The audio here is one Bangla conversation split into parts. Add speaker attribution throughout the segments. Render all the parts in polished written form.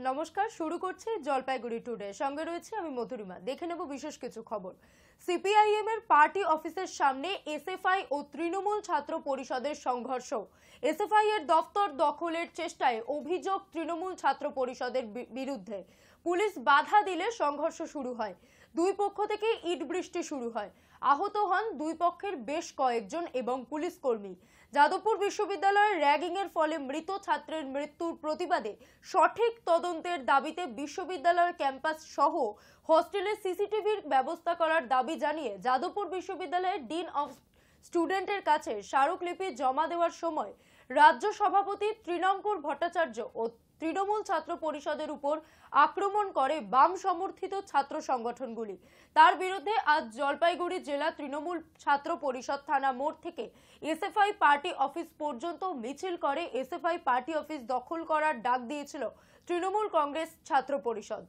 Speaker 1: নমস্কার, শুরু করছি জলপাইগুড়ি টুডে। সঙ্গে রয়েছে আমি মধুরিমা। দেখে নেব বিশেষ কিছু খবর। সিপিআইএম এর পার্টি অফিসের সামনে এসএফআই ও তৃণমূল ছাত্র পরিষদের সংঘর্ষ। এসএফআই এর দফতর দখলের চেষ্টায় অভিযোগ তৃণমূল ছাত্র পরিষদের বিরুদ্ধে। পুলিশ বাধা দিলে সংঘর্ষ শুরু হয়। দুই পক্ষ থেকে ইট বৃষ্টি শুরু হয়। আহত হন দুই পক্ষের বেশ কয়েকজন এবং পুলিশ কর্মী। যাদবপুর বিশ্ববিদ্যালয়ের র্যাগিং এর ফলে মৃত ছাত্রের মৃত্যুর প্রতিবাদে সঠিক তদন্তের দাবিতে বিশ্ববিদ্যালয়ের ক্যাম্পাস সহ হস্টেলে সিসিটিভির ব্যবস্থা করার দাবি জানিয়ে যাদবপুর বিশ্ববিদ্যালয়ের ডিন অফ স্টুডেন্টের কাছে স্মারকলিপি জমা দেওয়ার সময় রাজ্য সভাপতি তৃণাঙ্কুর ভট্টাচার্য ও তৃণমূল ছাত্র পরিষদের উপর আক্রমণ করে বাম সমর্থিত ছাত্র সংগঠনগুলি। তার বিরুদ্ধে আজ জলপাইগুড়ি জেলা তৃণমূল ছাত্র পরিষদ থানা মোড় থেকে এসএফআই পার্টি অফিস পর্যন্ত মিছিল করে এসএফআই পার্টি অফিস দখল করার ডাক দিয়েছিল তৃণমূল কংগ্রেস ছাত্র পরিষদ।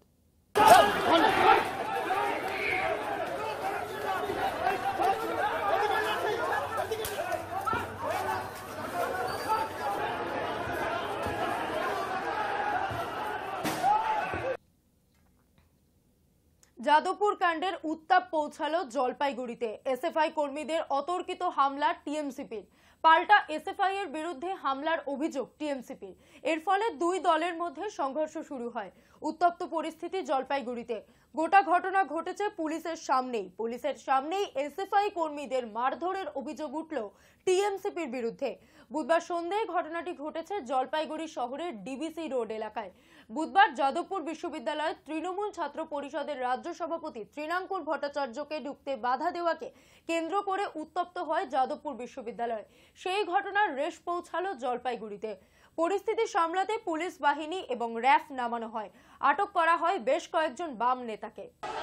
Speaker 1: যাদবপুর কাণ্ডের উত্তাপ পৌঁছালো জলপাইগুড়িতে। এসএফআই কর্মীদের অতর্কিত হামলা টিএমসিপির। পাল্টা এসএফআই এর বিরুদ্ধে হামলার অভিযোগ টিএমসিপির। এর ফলে দুই দলের মধ্যে সংঘর্ষ শুরু হয়। উত্তপ্ত পরিস্থিতি জলপাইগুড়িতে। গোটা ঘটনা ঘটেছে পুলিশের সামনেই এসএফআই কর্মীদের মারধরের অভিযোগ উঠল টিএমসিপির বিরুদ্ধে। বুধবার সন্ধ্যায় ঘটনাটি ঘটেছে জলপাইগুড়ি শহরের ডিবিসি রোড এলাকায়। বুধবার যাদবপুর বিশ্ববিদ্যালয়ের তৃণমূল ছাত্র পরিষদের রাজ্য সভাপতি তৃণাঙ্কুর ভট্টাচার্যকে ঢুকতে বাধা দেওয়াকে কেন্দ্র করে উত্তপ্ত হয় যাদবপুর বিশ্ববিদ্যালয়। সেই ঘটনার রেশ পৌঁছালো জলপাইগুড়িতে। পরিস্থিতি সামলাতে পুলিশ বাহিনী এবং র্যাফ নামানো হয়। আটক করা হয় বেশ কয়েকজন বাম নেতাকে।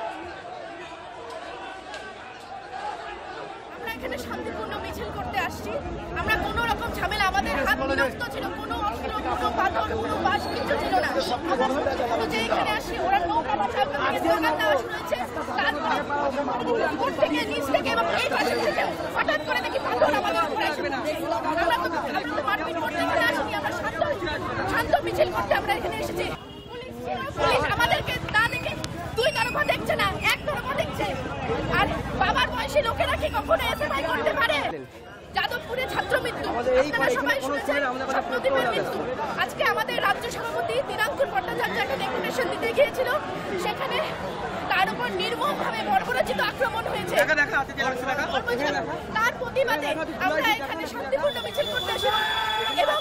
Speaker 2: আমরা এখানে শান্তিপূর্ণ মিছিল করতে আসছি। আমরা কোনো রকম ঝামেলা, আমাদের হাত বিরক্ত ছিল, কোনো অস্ত্র, কোনো পাথর, কোনো বাস কিছু ছিল না। আমরা যে এখানে আসি ওরা নৌকা বাঁচাবে স্লোগান দেওয়া শুরু হয়েছে। তারপর উপর থেকে নিচ থেকে এবং এই পাশে থেকে হঠাৎ করে দেখি পাথর আমাদের উপরে আসবে না। আমরা তো মারপিট করতে এখানে আসিনি, আমরা শান্ত মিছিল করতে আমরা এখানে এসেছি। পুলিশ আমাদেরকে না দেখে দুই তরফা দেখছে না, এক তরফা দেখছে। আর বাবার বয়সী লোকেরা কি কখনো এসএফআই করতে পারে? যাদবপুরে ছাত্র মৃত্যু, আপনারা সবাই শুনেছেন, স্বপ্নদ্বীপের মৃত্যু। আজকে আমাদের রাজ্য সভাপতি তৃণাঙ্কুর ভট্টাচার্য একটা ডেপুটেশন দিতে গিয়েছিল, সেখানে তার উপর নির্মমভাবে বর্বরচিত আক্রমণ হয়েছে। তার প্রতিবাদে আমরা এখানে শান্তিপূর্ণ মিছিল করতে এসেছি এবং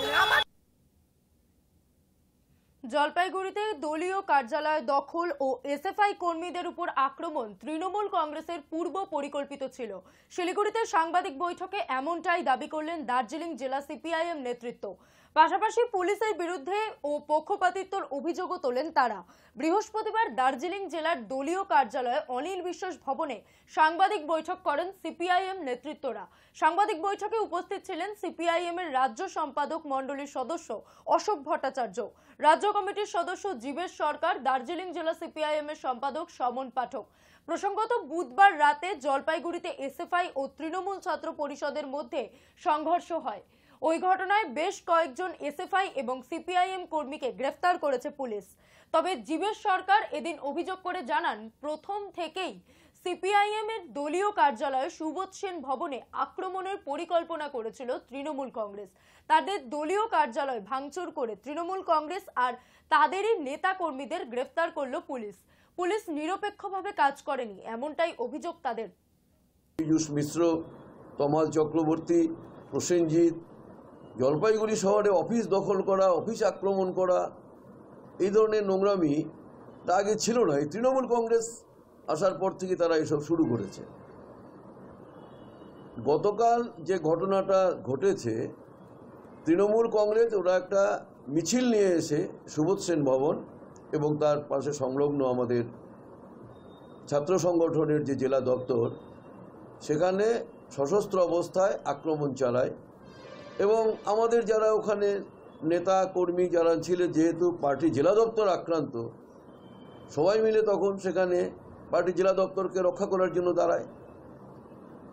Speaker 1: জলপাইগুড়িতে দলীয় কার্যালয় দখল ও এসএফআই কর্মীদের উপর আক্রমণ তৃণমূল কংগ্রেসের পূর্ব পরিকল্পিত ছিল। শিলিগুড়িতে সাংবাদিক বৈঠকে এমনটাই দাবি করলেন দার্জিলিং জেলা সিপিআইএম নেতৃত্ব। পাশাপাশি পুলিশের বিরুদ্ধে ও পক্ষপাতিত্বর অভিযোগও তোলেন তারা। বৃহস্পতিবার দার্জিলিং জেলার দলীয় কার্যালয়ে অনিল বিশ্বাস ভবনে সাংবাদিক বৈঠক করেন সিপিআইএম নেতৃত্বরা। সাংবাদিক বৈঠকে উপস্থিত ছিলেন সিপিআইএম এর রাজ্য সম্পাদক মণ্ডলীর সদস্য অশোক ভট্টাচার্য, রাজ্য কমিটির সদস্য জীবেশ সরকার, দার্জিলিং জেলা সিপিআইএম এর সম্পাদক সমন পাঠক। প্রসঙ্গত, বুধবার রাতে জলপাইগুড়িতে এসএফআই ও তৃণমূল ছাত্র পরিষদের মধ্যে সংঘর্ষ হয়। ওই ঘটনায় বেশ কয়েকজন এসএফআই এবং সিপিআইএম কর্মীকে গ্রেফতার করেছে পুলিশ। তবে জীবেশ সরকার এদিন অভিযোগ করে জানান, প্রথম থেকেই সিপিআইএম এর দলীয় কার্যালয়ে সুবোধ সেন ভবনে আক্রমণের পরিকল্পনা করেছিল তৃণমূল কংগ্রেস। তাদের দলীয় কার্যালয় ভাঙচুর করে তৃণমূল কংগ্রেস আর তাদেরই নেতা কর্মীদের গ্রেফতার করলো পুলিশ। পুলিশ নিরপেক্ষভাবে কাজ করেনি, এমনটাই অভিযোগ তাদের।
Speaker 3: পীযূষ মিশ্র, তমাল চক্রবর্তী, প্রসেনজিৎ, জলপাইগুড়ি শহরে অফিস দখল করা, অফিস আক্রমণ করা, এই ধরনের নোংরামি তা আগে ছিল না। এই তৃণমূল কংগ্রেস আসার পর থেকে তারা এসব শুরু করেছে। গতকাল যে ঘটনাটা ঘটেছে, তৃণমূল কংগ্রেস ওরা একটা মিছিল নিয়ে এসে সুবোধ সেন ভবন এবং তার পাশে সংলগ্ন আমাদের ছাত্র সংগঠনের যে জেলা দপ্তর, সেখানে সশস্ত্র অবস্থায় আক্রমণ চালায় এবং আমাদের যারা ওখানে নেতা কর্মী যারা ছিলেন, যেহেতু পার্টি জেলা দপ্তর আক্রান্ত, সবাই মিলে তখন সেখানে পার্টি জেলা দপ্তরকে রক্ষা করার জন্য দাঁড়ায়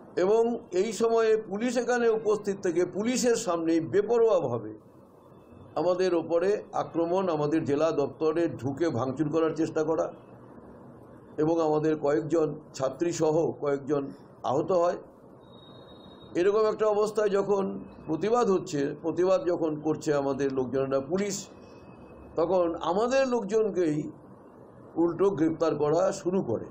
Speaker 3: এবং এই সময়ে পুলিশ এখানে উপস্থিত থেকে পুলিশের সামনে বেপরোয়াভাবে আমাদের ওপরে আক্রমণ, আমাদের জেলা দপ্তরে ঢুকে ভাঙচুর করার চেষ্টা করা এবং আমাদের কয়েকজন ছাত্রীসহ কয়েকজন আহত হয়। এরকম একটা অবস্থায় যখন প্রতিবাদ যখন করছে আমাদের লোকজনেরা, পুলিশ তখন আমাদের লোকজনকেই উল্টো গ্রেপ্তার করা শুরু করে।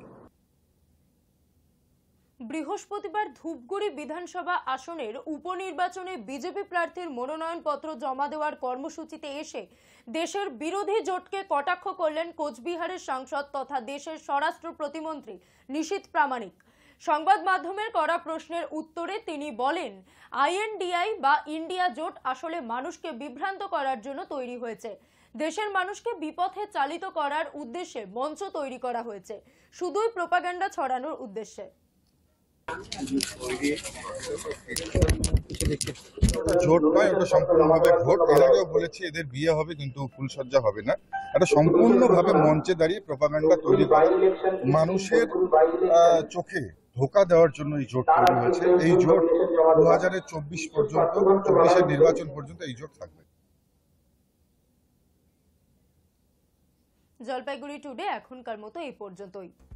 Speaker 1: বৃহস্পতিবার ধূপগুড়ি বিধানসভা আসনের উপনির্বাচনে বিজেপি প্রার্থীর মনোনয়নপত্র জমা দেওয়ার কর্মসূচিতে এসে দেশের বিরোধী জোটকে কটাক্ষ করলেন কোচবিহারের সাংসদ তথা দেশের স্বরাষ্ট্র প্রতিমন্ত্রী নিশীথ প্রামাণিক। সংবাদ মাধ্যমের করা প্রশ্নের উত্তরে তিনি বলেন, আইএনডিআই বা ইন্ডিয়া জোট আসলে মানুষকে বিভ্রান্ত করার জন্য তৈরি হয়েছে। দেশের মানুষকে বিপথে চালিত করার উদ্দেশ্যে মঞ্চ তৈরি করা হয়েছে, শুধুই প্রোপাগান্ডা ছড়ানোর উদ্দেশ্যে।
Speaker 4: জোট নয়, ওটা সম্পূর্ণভাবে ভোট। এর আগেও বলেছি এদের বিয়ে হবে কিন্তু ফুলসজ্জা হবে না। এটা সম্পূর্ণভাবে মঞ্চে দাঁড়িয়ে প্রোপাগান্ডা তৈরি করে মানুষের চোখে ধোঁকা দেওয়ার জন্য এই জোট তৈরি হয়েছে। এই জোট 2024 পর্যন্ত, 24-এর নির্বাচন পর্যন্ত এই জোট থাকবে।
Speaker 1: জলপাইগুড়ি টুডে এখনকার মতো এই পর্যন্তই।